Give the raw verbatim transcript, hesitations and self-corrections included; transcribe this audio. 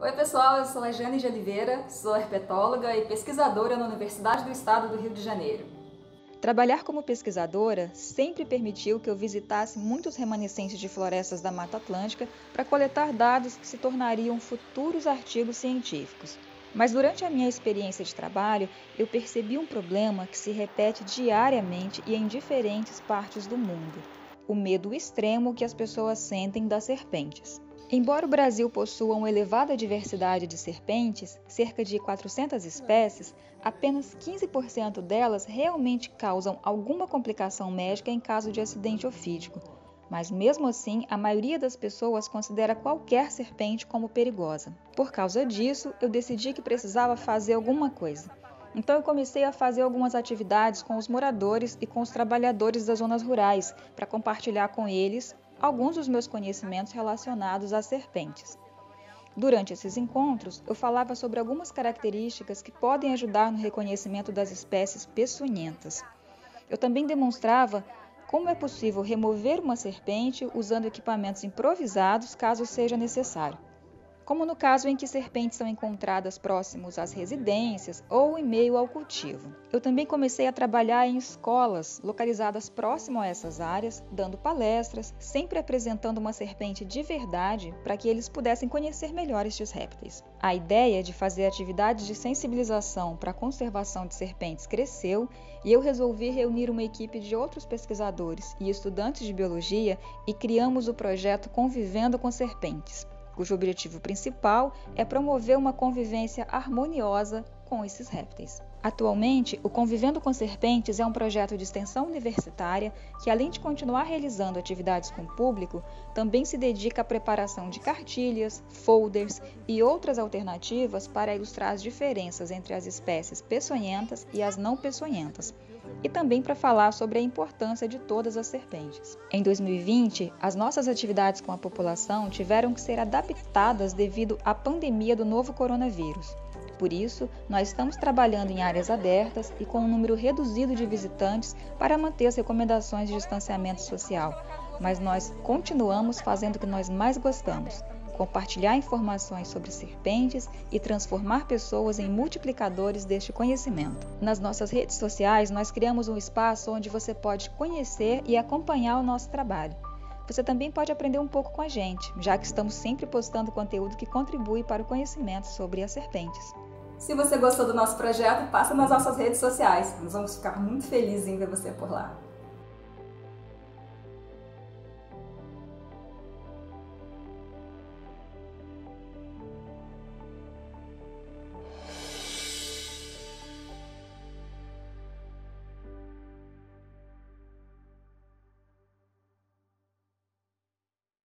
Oi pessoal, eu sou a Jane de Oliveira, sou herpetóloga e pesquisadora na Universidade do Estado do Rio de Janeiro. Trabalhar como pesquisadora sempre permitiu que eu visitasse muitos remanescentes de florestas da Mata Atlântica para coletar dados que se tornariam futuros artigos científicos. Mas durante a minha experiência de trabalho, eu percebi um problema que se repete diariamente e em diferentes partes do mundo: o medo extremo que as pessoas sentem das serpentes. Embora o Brasil possua uma elevada diversidade de serpentes, cerca de quatrocentas espécies, apenas quinze por cento delas realmente causam alguma complicação médica em caso de acidente ofídico. Mas mesmo assim, a maioria das pessoas considera qualquer serpente como perigosa. Por causa disso, eu decidi que precisava fazer alguma coisa. Então eu comecei a fazer algumas atividades com os moradores e com os trabalhadores das zonas rurais, para compartilhar com eles alguns dos meus conhecimentos relacionados às serpentes. Durante esses encontros, eu falava sobre algumas características que podem ajudar no reconhecimento das espécies peçonhentas. Eu também demonstrava como é possível remover uma serpente usando equipamentos improvisados caso seja necessário, como no caso em que serpentes são encontradas próximos às residências ou em meio ao cultivo. Eu também comecei a trabalhar em escolas localizadas próximo a essas áreas, dando palestras, sempre apresentando uma serpente de verdade para que eles pudessem conhecer melhor estes répteis. A ideia de fazer atividades de sensibilização para a conservação de serpentes cresceu e eu resolvi reunir uma equipe de outros pesquisadores e estudantes de biologia e criamos o projeto Convivendo com Serpentes, cujo objetivo principal é promover uma convivência harmoniosa com esses répteis. Atualmente, o Convivendo com Serpentes é um projeto de extensão universitária que, além de continuar realizando atividades com o público, também se dedica à preparação de cartilhas, folders e outras alternativas para ilustrar as diferenças entre as espécies peçonhentas e as não peçonhentas, e também para falar sobre a importância de todas as serpentes. Em dois mil e vinte, as nossas atividades com a população tiveram que ser adaptadas devido à pandemia do novo coronavírus. Por isso, nós estamos trabalhando em áreas abertas e com um número reduzido de visitantes para manter as recomendações de distanciamento social, mas nós continuamos fazendo o que nós mais gostamos: compartilhar informações sobre serpentes e transformar pessoas em multiplicadores deste conhecimento. Nas nossas redes sociais, nós criamos um espaço onde você pode conhecer e acompanhar o nosso trabalho. Você também pode aprender um pouco com a gente, já que estamos sempre postando conteúdo que contribui para o conhecimento sobre as serpentes. Se você gostou do nosso projeto, passa nas nossas redes sociais. Nós vamos ficar muito felizes em ver você por lá.